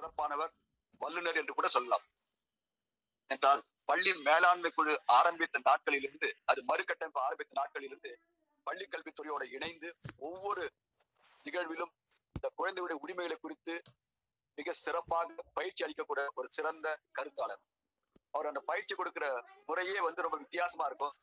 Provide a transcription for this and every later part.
சிறப்பானவர், வல்லுநர் என்று கூட சொல்லலாம். என்றால் பள்ளி மேலாண்மை குழு ஆரம்பித்த நாட்களிலிருந்து, அது மறுகட்டமைப்பு ஆரம்பித்த நாட்களிலிருந்து பள்ளி கல்வித்துறையோட இணைந்து ஒவ்வொரு நிகழ்விலும் இந்த குழந்தையுடைய உரிமைகளை குறித்து மிக சிறப்பாக பயிற்சி அளிக்கக்கூடிய ஒரு சிறந்த கருத்தாளர். அவர் அந்த பயிற்சி கொடுக்கிற முறையே ரொம்ப வித்தியாசமா இருக்கும்.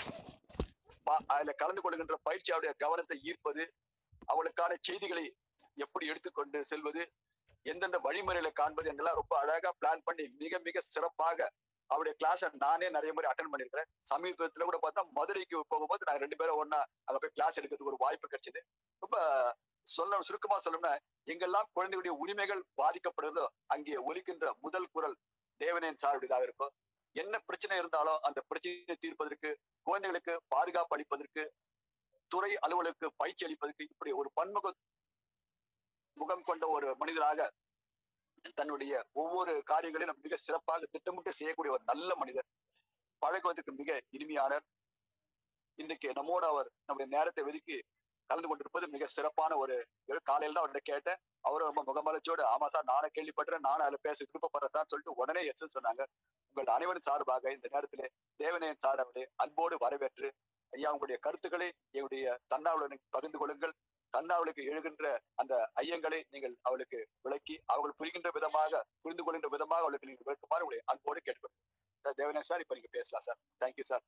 அதுல கலந்து கொள்கின்ற பயிற்சியாவுடைய கவனத்தை ஈர்ப்பது, அவளுக்கான செய்திகளை எப்படி எடுத்துக்கொண்டு செல்வது, எந்தெந்த வழிமுறைகளை காண்பது என்றெல்லாம் ரொம்ப அழகா பிளான் பண்ணி மிக மிக சிறப்பாக அவருடைய கிளாஸ் நானே நிறைய முறை அட்டன் பண்ணிருக்கிறேன். சமீபத்துல கூட பார்த்தா மதுரைக்கு போகும்போது நான் 2 பேரும் ஒன்னா அங்க போய் கிளாஸ் எடுக்கிறதுக்கு ஒரு வாய்ப்பு கிடைச்சது. ரொம்ப சுருக்கமா சொல்லணும்னா, எங்கெல்லாம் குழந்தைகளுடைய உரிமைகள் பாதிக்கப்படுறதோ அங்கே ஒலிக்கின்ற முதல் குரல் தேவநேயன் சாருடையதாக இருக்கும். என்ன பிரச்சனை இருந்தாலும் அந்த பிரச்சனையை தீர்ப்பதற்கு, குழந்தைகளுக்கு பாதுகாப்பு அளிப்பதற்கு, துறை அலுவலருக்கு பயிற்சி அளிப்பதற்கு, இப்படி ஒரு பன்முக முகம் கொண்ட ஒரு மனிதராக தன்னுடைய ஒவ்வொரு காரியங்களையும் மிக சிறப்பாக திட்டமிட்டு செய்யக்கூடிய ஒரு நல்ல மனிதர், பழகுவதற்கு மிக இனிமையாளர். இன்றைக்கு நம்மோட அவர் நம்முடைய நேரத்தை ஒதுக்கி கலந்து கொண்டிருப்பது மிக சிறப்பான ஒரு காலையில தான் அவர்கிட்ட கேட்டேன். அவரும் ரொம்ப முகமலர்ச்சியோடு, ஆமா சார் நானே கேள்விப்பட்டேன், நானும் அதுல பேச விருப்பப்படுறேன் சார் சொல்லிட்டு உடனே எஸ் சொன்னாங்க. உங்கள் அனைவரும் சார்பாக இந்த நேரத்திலே தேவநேயன் சார் அவருடைய அன்போடு வரவேற்று, ஐயா உங்களுடைய கருத்துக்களை எங்களுடைய தன்னாவலுடன் பகிர்ந்து கொள்ளுங்கள். தன்னாவலுக்கு எழுகின்ற அந்த ஐயங்களை நீங்கள் அவளுக்கு விளக்கி, அவர்கள் புரிகின்ற விதமாக, புரிந்து கொள்கின்ற விதமாக அவளுக்கு நீங்கள் விளக்குமாறு உங்களை அன்போடு கேட்டுக்கொள்ளுங்கள். தேவநேயன் சார், இப்ப நீங்க பேசலாம் சார். Thank you sir.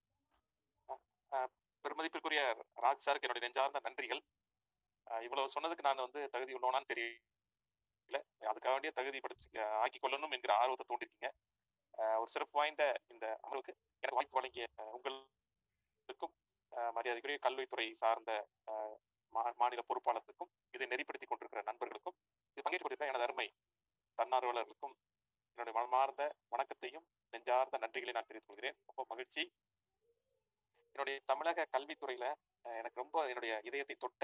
பெருமதிப்பிற்குரிய ராஜ் சாருக்கு என்னுடைய நெஞ்சார்ந்த நன்றிகள். இவ்வளவு சொன்னதுக்கு நான் தகுதி உள்ளவனான்னு தெரியல. அதுக்காக வேண்டிய தகுதி படுத்தி ஆக்கி கொள்ளணும் என்கிற ஆர்வத்தை தோண்டிருக்கீங்க. ஒரு சிறப்பு வாய்ந்த இந்த அமர்வுக்கு எனக்கு வாய்ப்பு வழங்கிய உங்களுக்கும், மரியாதைக்குரிய கல்வித்துறை சார்ந்த மாநில பொறுப்பாளர்களுக்கும், இதை நெறிப்படுத்தி கொண்டிருக்கிற நண்பர்களுக்கும், இது பங்கேற்று கொண்டிருக்கிற எனது அருமை தன்னார்வலர்களுக்கும் என்னுடைய மனமார்ந்த வணக்கத்தையும் நெஞ்சார்ந்த நன்றிகளை நான் தெரிவித்துக் கொள்கிறேன். ரொம்ப மகிழ்ச்சி. என்னுடைய தமிழக கல்வித்துறையில எனக்கு ரொம்ப என்னுடைய இதயத்தை தொட்ட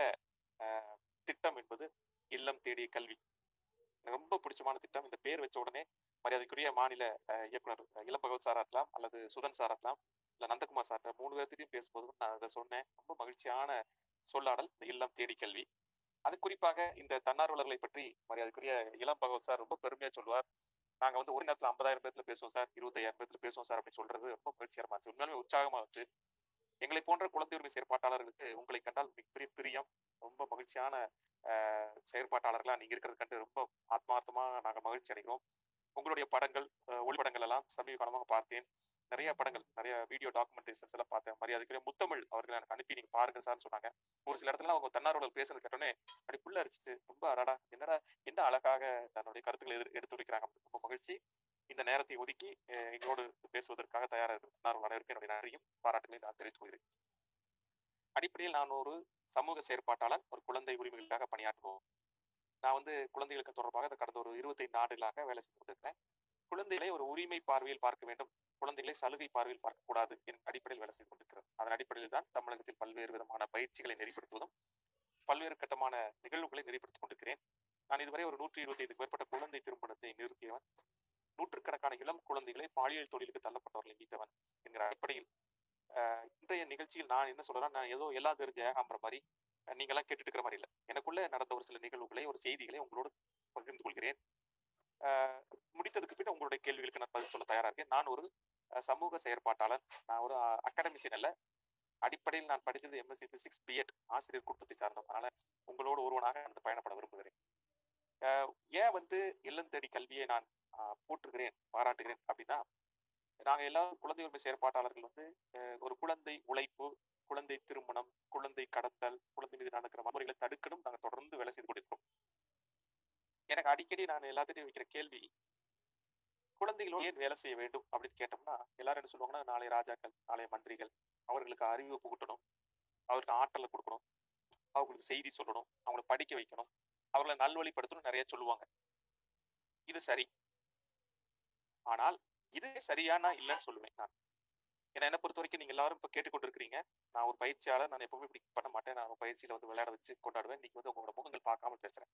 திட்டம் என்பது இல்லம் தேடிய கல்வி. எனக்கு ரொம்ப பிடிச்சமான திட்டம். இந்த பேர் வச்ச உடனே மரியாதைக்குரிய மாநில இயக்குனர் இளம் பகவத் சாரா இருக்கலாம், அல்லது சுதன் சாரா இருக்கலாம், இல்ல நந்தகுமார் சார், 3 பேர்த்திட்டையும் பேசும்போது நான் அதை சொன்னேன். ரொம்ப மகிழ்ச்சியான சொல்லாடல் இந்த இல்லம் தேடி கல்வி. அது குறிப்பாக இந்த தன்னார்வலர்களை பற்றி மரியாதைக்குரிய இளம் பகவத் சார் ரொம்ப பெருமையா சொல்லுவார். நாங்க ஒரு நேரத்துல 50,000 பேர்த்துல பேசுவோம் சார், 25,000 பேர்த்துல பேசுவோம் சார் அப்படின்னு சொல்றது ரொம்ப மகிழ்ச்சிகரமா இருந்துச்சு. உண்மையாலுமே உற்சாகமா இருந்துச்சு. எங்களை போன்ற குழந்தை உரிமை செயற்பாட்டாளர்களுக்கு உங்களை கண்டால் மிகப்பெரிய பிரியம். ரொம்ப மகிழ்ச்சியான செயற்பாட்டாளர்களா நீங்க இருக்கிறது கண்டு ரொம்ப ஆத்மார்த்தமா நாங்க மகிழ்ச்சி அடைகிறோம். உங்களுடைய படங்கள், ஒளிப்படங்கள் எல்லாம் சமீப காலமாக பார்த்தேன். நிறைய படங்கள், நிறைய வீடியோ டாக்குமெண்டேஷன்ஸ் எல்லாம் பார்த்தேன். மரியாதைக்குரிய முத்தமிழ் அவர்கள் எனக்கு அனுப்பி நீங்க பாருங்க சார் சொன்னாங்க. ஒரு சில இடத்துல அவங்க தன்னார்வலர்கள் பேசுறது கேட்டோன்னே அப்படி புள்ள அரிச்சிச்சு. ரொம்ப அடடா என்னடா என்ன அழகாக தன்னுடைய கருத்துக்களை எடுத்து வைக்கிறாங்க. ரொம்ப மகிழ்ச்சி. இந்த நேரத்தை ஒதுக்கி எங்களோடு பேசுவதற்காக தயாராக தன்னார்வலருக்கு என்னுடைய நன்றியும் பாராட்டுகளையும் நான் தெரிவித்துக் கொள்கிறேன். அடிப்படையில் நான் ஒரு சமூக செயற்பாட்டாளர், ஒரு குழந்தை உரிமைகளுக்காக பணியாற்றுவோம். நான் குழந்தைகளுக்கு தொடர்பாக கடந்த ஒரு 25 ஆண்டுகளாக வேலை செய்து கொண்டிருக்கிறேன். குழந்தைகளை ஒரு உரிமை பார்வையில் பார்க்க வேண்டும், குழந்தைகளை சலுகை பார்வையில் பார்க்கக்கூடாது என்ற அடிப்படையில் வேலை செய்து கொண்டிருக்கிறேன். அதன் அடிப்படையில் தான் தமிழகத்தில் பல்வேறு விதமான பயிற்சிகளை நெறிப்படுத்துவதும், பல்வேறு கட்டமான நிகழ்வுகளை நெறிப்படுத்திக் கொண்டிருக்கிறேன். நான் இதுவரை ஒரு 125க்கு மேற்பட்ட குழந்தை திருமணத்தை நிறுத்தியவன், நூற்றுக்கணக்கான இளம் குழந்தைகளை பாலியல் தொழிலுக்கு தள்ளப்பட்டவர்களை மீட்டவன் என்கிற அடிப்படையில் இன்றைய நிகழ்ச்சியில் நான் என்ன சொல்றேன், நான் ஏதோ எல்லாம் தெரிஞ்ச ஏகாம்பர மாதிரி நீங்க எல்லாம் கேட்டுட்டு இருக்கிற மாதிரி இல்லை. எனக்குள்ள நடந்த ஒரு சில நிகழ்வுகளை, ஒரு செய்திகளை உங்களோடு பகிர்ந்து கொள்கிறேன். முடித்ததுக்கு பின் உங்களுடைய கேள்விகளுக்கு நான் பதில் சொல்ல தயாரா இருக்கேன். நான் ஒரு சமூக செயற்பாட்டாளர், நான் ஒரு அகாடமிஷியன் அல்ல. அடிப்படையில் நான் படித்தது MSc Physics B.Ed ஆசிரியர் குடும்பத்தை சார்ந்தோம். அதனால உங்களோடு ஒருவனாக அந்த பயணப்பட விரும்புகிறேன். ஏன் இல்லம் தேடி கல்வியை நான் போற்றுகிறேன், பாராட்டுகிறேன் அப்படின்னா, நாங்க எல்லாரும் குழந்தை உரிமை செயற்பாட்டாளர்கள் ஒரு குழந்தை உழைப்பு, குழந்தை திருமணம், குழந்தை கடத்தல், குழந்தை மீது நடக்கிற வன்முறைகளை தடுக்கணும் நாங்க தொடர்ந்து வேலை செய்து கொண்டிருக்கிறோம். எனக்கு அடிக்கடி நான் எல்லாத்திட்டையும் வைக்கிற கேள்வி, குழந்தைகளோடு ஏன் வேலை செய்ய வேண்டும் அப்படின்னு கேட்டோம்னா, எல்லாரும் என்ன சொல்லுவாங்கன்னா, நாளை ராஜாக்கள், நாளை மந்திரிகள், அவர்களுக்கு அறிவு புகட்டணும், அவருக்கு ஆற்றலை கொடுக்கணும், அவங்களுக்கு செய்தி சொல்லணும், அவங்களை படிக்க வைக்கணும், அவர்களை நல்வழிப்படுத்தணும் நிறைய சொல்லுவாங்க. இது சரி. ஆனால் இது சரியானா இல்லைன்னு சொல்லுவேன் நான். ஏன்னா என்ன பொறுத்த வரைக்கும் நீங்க எல்லாரும் இப்ப கேட்டுக்கொண்டிருக்கிறீங்க. நான் ஒரு பயிற்சியாளர், நான் எப்பவுமே இப்படி பண்ண மாட்டேன். நான் பயிற்சியில விளையாட வச்சு கொண்டாடுவேன். இன்னைக்கு உங்களோட முகங்கள் பார்க்காம பேசுறேன்.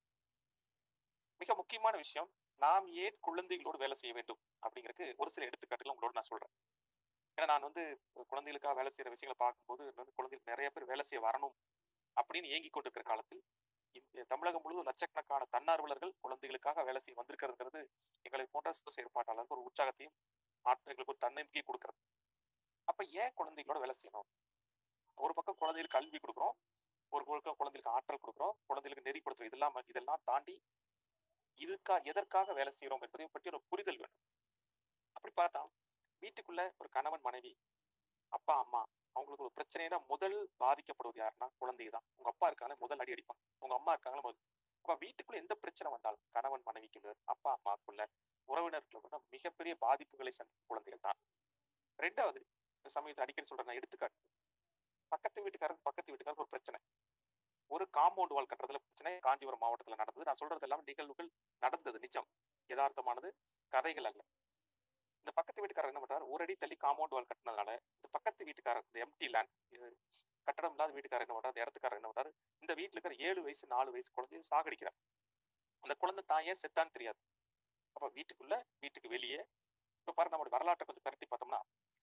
மிக முக்கியமான விஷயம், நாம் ஏன் குழந்தைகளோடு வேலை செய்ய வேண்டும் அப்படிங்கிறதுக்கு ஒரு சில எடுத்துக்காட்டுகள் உங்களோட நான் சொல்றேன். ஏன்னா நான் குழந்தைகளுக்காக வேலை செய்யற விஷயங்களை பார்க்கும்போது குழந்தைகளுக்கு நிறைய பேர் வேலை செய்ய வரணும் அப்படின்னு ஏங்கி கொண்டிருக்கிற காலத்தில் தமிழகம் முழுவதும் லட்சக்கணக்கான தன்னார்வலர்கள் குழந்தைகளுக்காக வேலை செய்ய வந்திருக்கிறதுங்கிறது எங்களை போன்ற செயற்பாட்டாளருக்கு ஒரு உற்சாகத்தையும் எங்களுக்கு ஒரு தன்னம்பிக்கை கொடுக்கிறது. அப்ப ஏன் குழந்தைகளோட வேலை செய்யணும்? ஒரு பக்கம் குழந்தைகளுக்கு கல்வி கொடுக்குறோம், ஒரு பக்கம் குழந்தைகளுக்கு ஆற்றல் கொடுக்குறோம், குழந்தைகளுக்கு நெறிப்படுத்துறோம். இதெல்லாம் தாண்டி எதற்காக வேலை செய்யறோம் என்பதை பற்றி ஒரு புரிதல் வேணும். அப்படி பார்த்தா வீட்டுக்குள்ள ஒரு கணவன் மனைவி அப்பா அம்மா அவங்களுக்கு ஒரு பிரச்சனைனா முதல் பாதிக்கப்படுவது யாருன்னா குழந்தை தான். உங்க அப்பா இருக்காங்க முதல் அடி அடிப்பான், உங்க அம்மா இருக்காங்க முதல். அப்ப வீட்டுக்குள்ள எந்த பிரச்சனை வந்தாலும் கணவன் மனைவிக்குள்ள அப்பா அம்மாக்குள்ள உறவினர்களுக்குள்ள மிகப்பெரிய பாதிப்புகளை சந்திக்கும் குழந்தைகள் தான். ரெண்டாவது, இந்த சமயத்தை அடிக்கடி சொல்றேன் எடுத்துக்காட்டு, பக்கத்து வீட்டுக்காரருக்கு ஒரு பிரச்சனை, ஒரு காம்பவுண்ட் வால் கட்டுறதுல பிரச்சனை காஞ்சிபுரம் மாவட்டத்துல நடந்தது. நான் சொல்றது எல்லாம் நிகழ்வுகள் நடந்தது, நிஜம், யதார்த்தமானது, கதைகள் அல்ல. இந்த பக்கத்து வீட்டுக்காரர் என்ன பண்றாரு, ஒரு அடி தள்ளி காம்பவுண்ட் வால் கட்டினதுனால இந்த பக்கத்து வீட்டுக்காரர், இந்த எம்டி லேண்ட், கட்டடம் இல்லாத வீட்டுக்காரர் என்ன பண்றாரு, இடத்துக்காரர் என்ன பண்றாரு, இந்த வீட்டுல இருக்கிற 7 வயசு 4 வயசு குழந்தைய சாகடிக்கிறார். அந்த குழந்தை தான் ஏன் செத்தான்னு தெரியாது. அப்ப வீட்டுக்கு வெளியே இப்ப பாரு, நம்மளுடைய வரலாற்றை கொஞ்சம் பரட்டி பார்த்தோம்னா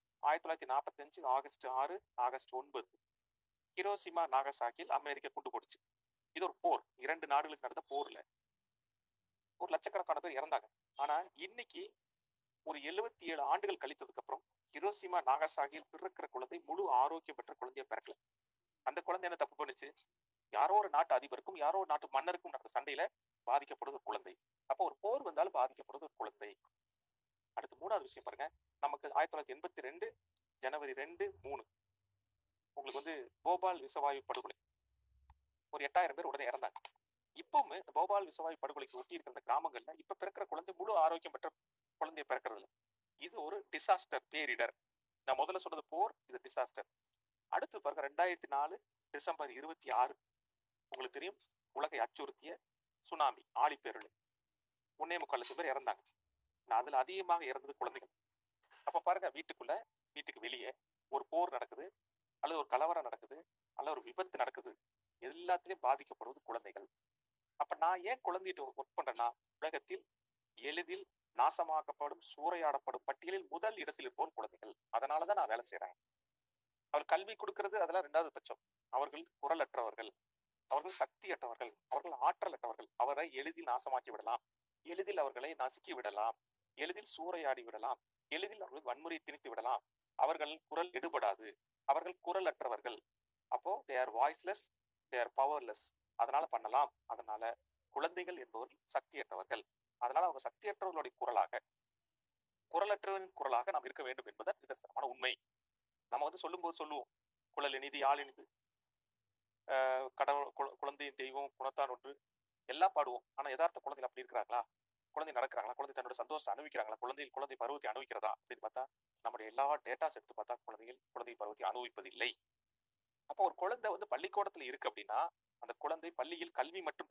1945 ஆகஸ்ட் 6 ஆகஸ்ட் 9 ஹிரோஷிமா நாகசாகியில் அமெரிக்கா குண்டு போட்டுச்சு. இது ஒரு போர், 2 நாடுகளுக்கு நடந்த போர்ல ஒரு லட்சக்கணக்கான பேர் இறந்தாங்க. ஆனா இன்னைக்கு ஒரு 77 ஆண்டுகள் கழித்ததுக்கு அப்புறம் ஹிரோஷிமா நாகசாகியில் பிறக்கிற குழந்தை முழு ஆரோக்கியம் பெற்ற குழந்தைய பிறக்கல. அந்த குழந்தை என்ன தப்பு பண்ணுச்சு? யாரோ ஒரு நாட்டு அதிபருக்கும் யாரோ ஒரு நாட்டு மன்னருக்கும் நடந்த சண்டையில பாதிக்கப்படுவது குழந்தை. அப்போ ஒரு போர் வந்தாலும் பாதிக்கப்படுவது ஒரு குழந்தை. அடுத்து 3வது விஷயம் பாருங்க, நமக்கு 1982 ஜனவரி 2, 3 உங்களுக்கு போபால் விஷவாயு படுகொலை, ஒரு 8000 பேர் உடனே இறந்தாங்க. இப்பவுமே போபால் விஷவாயு படுகொலைக்கு ஒட்டி இருக்கிற கிராமங்கள்ல இப்ப பிறக்கிற குழந்தை முழு ஆரோக்கியம் பெற்ற குழந்தைய பிறக்கிறது இல்லை. இது ஒரு டிசாஸ்டர், பேரிடர். நான் முதல்ல சொன்னது போர், இது டிசாஸ்டர். அடுத்து பாருங்க, 2004 டிசம்பர் 26 உங்களுக்கு தெரியும், உலகை அச்சுறுத்திய சுனாமி, ஆழிப்பேரலை, 1.25 லட்சம் பேர் இறந்தாங்க. அதுல அதிகமாக இறந்தது குழந்தைகள். அப்ப பாருங்க, வீட்டுக்கு வெளியே ஒரு போர் நடக்குது, அல்லது ஒரு கலவரம் நடக்குது, அல்லது ஒரு விபத்து நடக்குது, எல்லாத்திலையும் பாதிக்கப்படுவது குழந்தைகள். அப்ப நான் ஏன் குழந்தைகிட்ட ஒர்க் பண்றேன்னா, உலகத்தில் எளிதில் நாசமாக்கப்படும் சூறையாடப்படும் பட்டியலில் முதல் இடத்தில் இருப்போர் குழந்தைகள். அதனாலதான் நான் வேலை செய்யறேன். அவர் கல்வி கொடுக்கிறது அதெல்லாம் 2வது பட்சம். அவர்கள் குரலற்றவர்கள், அவர்கள் சக்தியற்றவர்கள், அவர்கள் ஆற்றலற்றவர்கள். அவரை எளிதில் நாசமாக்கி விடலாம், எளிதில் அவர்களை நசுக்கி விடலாம், எளிதில் சூறையாடி விடலாம், எளிதில் அவர்கள் வன்முறையை திணித்து விடலாம். அவர்கள் குரல் எடுபடாது, அவர்கள் குரலற்றவர்கள். அப்போ they are voiceless, they are powerless. அதனால பண்ணலாம். அதனால குழந்தைகள் என்பவர்கள் சக்தியற்றவர்கள். அதனால அவங்க சக்தியற்றவர்களுடைய குரலற்றவரின் குரலாக நாம் இருக்க வேண்டும் என்பது நிதர்சனமான உண்மை. நம்ம சொல்லுவோம், குழல் இனிது யாழ் இனிது, கடவுள் குழந்தையின் தெய்வம் குணத்தான் ஒன்று, எல்லாம் பாடுவோம். ஆனா யதார்த்த குழந்தைகள் அப்படி இருக்கிறாங்களா? குழந்தை நடக்கிறாங்களா? குழந்தை தன்னோட சந்தோஷம் அனுபவிக்கிறாங்களா? குழந்தை பருவத்தை அனுபவிக்கிறதா அப்படின்னு பார்த்தா, நம்முடைய எல்லா டேட்டாஸ் எடுத்து பார்த்தா குழந்தை பருவத்தை அனுபவிப்பதில்லை. அப்போ ஒரு குழந்தை பள்ளிக்கூடத்துல இருக்கு அப்படின்னா, அந்த குழந்தை பள்ளியில் கல்வி மட்டும்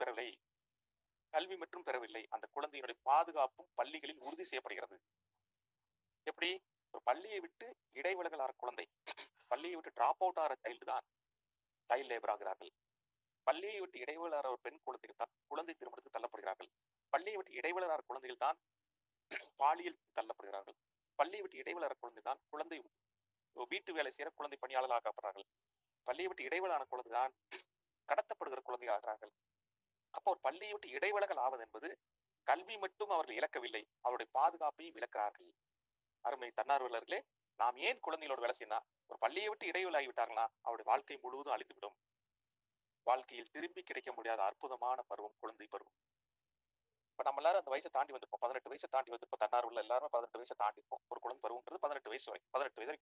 பெறவில்லை, அந்த குழந்தையினுடைய பாதுகாப்பும் பள்ளிகளில் உறுதி செய்யப்படுகிறது. எப்படி? ஒரு பள்ளியை விட்டு இடைவிலகல் ஆகிற குழந்தை, பள்ளியை விட்டு டிராப் அவுட் ஆகிற சைல்ட் லேபர் ஆகிறார்கள். பள்ளியை விட்டு இடைவெளியாகிற ஒரு பெண் குழந்தைகள் தான் குழந்தை திருமணத்துக்கு தள்ளப்படுகிறார்கள். பள்ளியை விட்டு இடைவெளியாகிற குழந்தைகள் தான் பாலியல் தள்ளப்படுகிறார்கள். பள்ளியை விட்டு இடைவெளியாகிற குழந்தை தான் குழந்தை வீட்டு வேலை செய்யற குழந்தை பணியாளர்கள் ஆக்கப்படுறார்கள். பள்ளியை விட்டு இடைவெளான குழந்தை தான் கடத்தப்படுகிற குழந்தைகள் ஆகிறார்கள். அப்போ ஒரு பள்ளியை விட்டு இடைவெளகல் ஆவது என்பது கல்வி மட்டும் அவர்கள் இழக்கவில்லை, அவருடைய பாதுகாப்பையும் இழக்கிறார்கள். அருமை தன்னார்வலர்களே, நாம் ஏன் குழந்தைகளோட வேலை செய்யணும்? ஒரு பள்ளியை விட்டு இடைவெளி ஆகிவிட்டார்களா அவருடைய வாழ்க்கை முழுவதும் அழித்துவிடும். வாழ்க்கையில் திரும்பி கிடைக்க முடியாத அற்புதமான பருவம் குழந்தை பருவம். இப்ப நம்ம எல்லாரும் அந்த வயசை தாண்டி வந்திருப்போம், 18 வயசை தாண்டி வந்திருப்போம். தன்னார்வல எல்லாரும் 18 வயசை தாண்டி இருப்போம். ஒரு குழந்தை பருவம்ன்றது 18 வயசு வரை, 18 வயது